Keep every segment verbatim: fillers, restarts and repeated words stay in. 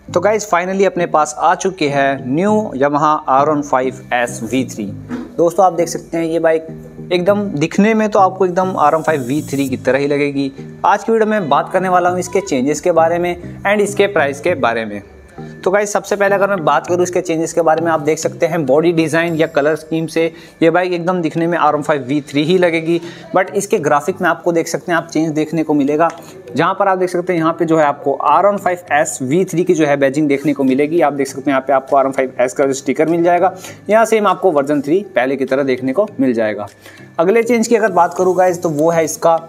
तो guys finally अपने पास आ चुके हैं new Yamaha R one five S V three. दोस्तों आप देख सकते हैं ये बाइक एकदम दिखने में तो आपको एकदम R one five V three की तरह ही लगेगी। आज की वीडियो में बात करने वाला हूँ इसके चेंजेस के बारे में एंड इसके प्राइस के बारे में। तो गाइस सबसे पहले अगर मैं बात करूँ इसके चेंजेस के बारे में, आप देख सकते हैं बॉडी डिज़ाइन या कलर स्कीम से ये बाइक एकदम दिखने में R one five V three ही लगेगी। बट इसके ग्राफिक में आपको देख सकते हैं आप चेंज देखने को मिलेगा, जहाँ पर आप देख सकते हैं यहाँ पे जो है आपको R one five S V three की जो है बैजिंग देखने को मिलेगी। आप देख सकते हैं यहाँ पे आपको आर वन फाइव एस का जो स्टिकर मिल जाएगा, यहाँ सेम आपको वर्जन थ्री पहले की तरह देखने को मिल जाएगा। अगले चेंज की अगर बात करूँ गाइस तो वो है इसका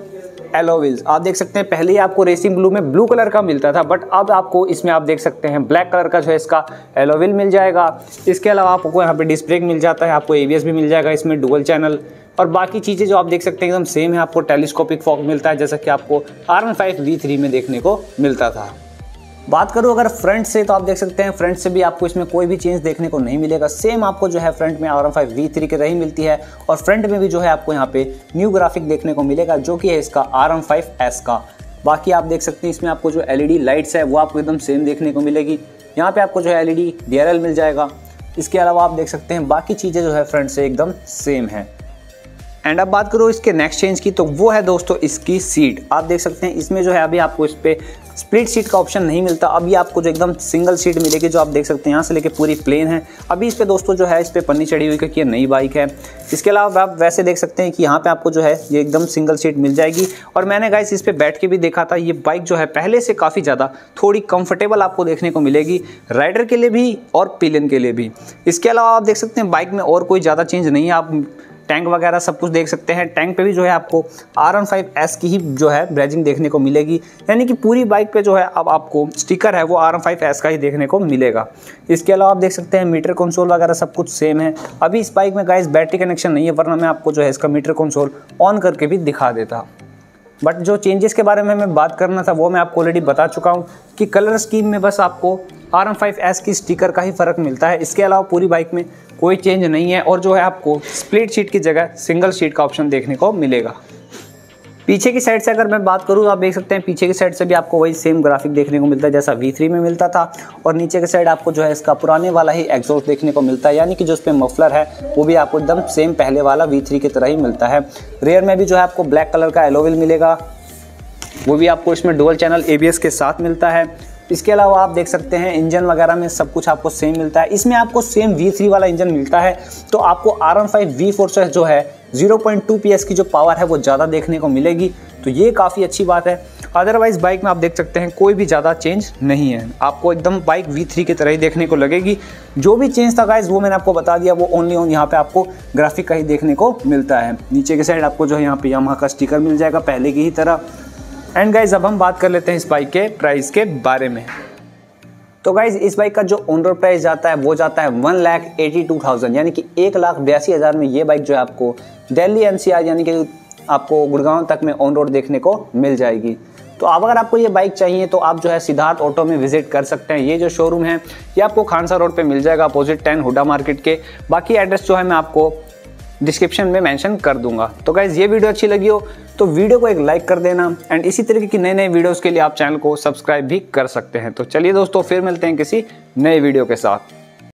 एलो व्हील्स। आप देख सकते हैं पहले ही आपको रेसिंग ब्लू में ब्लू कलर का मिलता था, बट अब आपको इसमें आप देख सकते हैं ब्लैक कलर का जो है इसका एलो व्हील मिल जाएगा। इसके अलावा आपको यहाँ पे डिस्क ब्रेक मिल जाता है, आपको एबीएस भी मिल जाएगा इसमें, डुअल चैनल और बाकी चीज़ें जो आप देख सकते हैं एकदम सेम है। आपको टेलीस्कोपिक फॉग मिलता है जैसा कि आपको R one five V three में देखने को मिलता था। बात करूँ अगर फ्रंट से तो आप देख सकते हैं फ्रंट से भी आपको इसमें कोई भी चेंज देखने को नहीं मिलेगा। सेम आपको जो है फ्रंट में R one five V three की तरह मिलती है और फ्रंट में भी जो है आपको यहाँ पे न्यू ग्राफिक देखने को मिलेगा जो कि है इसका आर वन फाइव एस का। बाकी आप देख सकते हैं इसमें आपको जो एलईडी लाइट्स है वो आपको एकदम सेम देखने को मिलेगी। यहाँ पे आपको जो है एलईडी डीआरएल मिल जाएगा। इसके अलावा आप देख सकते हैं बाकी चीज़ें जो है फ्रंट से एकदम सेम है। एंड अब बात करो इसके नेक्स्ट चेंज की तो वो है दोस्तों इसकी सीट। आप देख सकते हैं इसमें जो है अभी आपको इस पर स्प्लिट सीट का ऑप्शन नहीं मिलता, अभी आपको जो एकदम सिंगल सीट मिलेगी जो आप देख सकते हैं यहाँ से लेके पूरी प्लेन है। अभी इस पे दोस्तों जो है इस पे पन्नी चढ़ी हुई क्योंकि ये नई बाइक है। इसके अलावा आप वैसे देख सकते हैं कि यहाँ पे आपको जो है ये एकदम सिंगल सीट मिल जाएगी। और मैंने गाइस इस पे बैठ के भी देखा था, ये बाइक जो है पहले से काफ़ी ज़्यादा थोड़ी कंफर्टेबल आपको देखने को मिलेगी, राइडर के लिए भी और पिलियन के लिए भी। इसके अलावा आप देख सकते हैं बाइक में और कोई ज़्यादा चेंज नहीं है, आप टैंक वगैरह सब कुछ देख सकते हैं। टैंक पे भी जो है आपको आर वन फाइव एस की ही जो है ब्रैजिंग देखने को मिलेगी, यानी कि पूरी बाइक पे जो है अब आपको स्टिकर है वो आर वन फाइव एस का ही देखने को मिलेगा। इसके अलावा आप देख सकते हैं मीटर कंसोल वगैरह सब कुछ सेम है। अभी इस बाइक में गाइस बैटरी कनेक्शन नहीं है, वरना मैं आपको जो है इसका मीटर कंसोल ऑन करके भी दिखा देता। बट जो चेंजेस के बारे में मैं बात करना था वो मैं आपको ऑलरेडी बता चुका हूँ कि कलर स्कीम में बस आपको आर वन फाइव एस की स्टिकर का ही फ़र्क मिलता है। इसके अलावा पूरी बाइक में कोई चेंज नहीं है और जो है आपको स्प्लिट सीट की जगह सिंगल सीट का ऑप्शन देखने को मिलेगा। पीछे की साइड से अगर मैं बात करूँ तो आप देख सकते हैं पीछे की साइड से भी आपको वही सेम ग्राफिक देखने को मिलता है जैसा वी थ्री में मिलता था। और नीचे की साइड आपको जो है इसका पुराने वाला ही एग्जॉस्ट देखने को मिलता है, यानी कि जो इस पर मफलर है वो भी आपको एकदम सेम पहले वाला वी थ्री की तरह ही मिलता है। रेयर में भी जो है आपको ब्लैक कलर का एलो व्हील मिलेगा, वो भी आपको इसमें डुअल चैनल एबीएस के साथ मिलता है। इसके अलावा आप देख सकते हैं इंजन वगैरह में सब कुछ आपको सेम मिलता है। इसमें आपको सेम वी थ्री वाला इंजन मिलता है, तो आपको R one five V four से जो है ज़ीरो पॉइंट टू पीएस की जो पावर है वो ज़्यादा देखने को मिलेगी, तो ये काफ़ी अच्छी बात है। अदरवाइज बाइक में आप देख सकते हैं कोई भी ज़्यादा चेंज नहीं है, आपको एकदम बाइक वी थ्री की तरह ही देखने को लगेगी। जो भी चेंज था गाइज वो मैंने आपको बता दिया, वो ओनली ऑन यहाँ पे आपको ग्राफिक का ही देखने को मिलता है। नीचे की साइड आपको जो है यहाँ पे यामाहा का स्टिकर मिल जाएगा पहले की ही तरह। एंड गाइज अब हम बात कर लेते हैं इस बाइक के प्राइस के बारे में। तो गाइज इस बाइक का जो ऑन रोड प्राइस जाता है वो जाता है one lakh eighty two thousand, यानी कि एक लाख बयासी हज़ार में ये बाइक जो है आपको दिल्ली एनसीआर यानी कि आपको गुड़गांव तक में ऑन रोड देखने को मिल जाएगी। तो अब अगर आपको ये बाइक चाहिए तो आप जो है सिद्धार्थ ऑटो में विजिट कर सकते हैं। ये जो शोरूम है ये आपको खानसा रोड पे मिल जाएगा अपोजिट टेन हुडा मार्केट के। बाकी एड्रेस जो है मैं आपको डिस्क्रिप्शन में मेंशन कर दूंगा। तो गाइज ये वीडियो अच्छी लगी हो तो वीडियो को एक लाइक कर देना एंड इसी तरीके की नए नए वीडियोस के लिए आप चैनल को सब्सक्राइब भी कर सकते हैं। तो चलिए दोस्तों फिर मिलते हैं किसी नए वीडियो के साथ।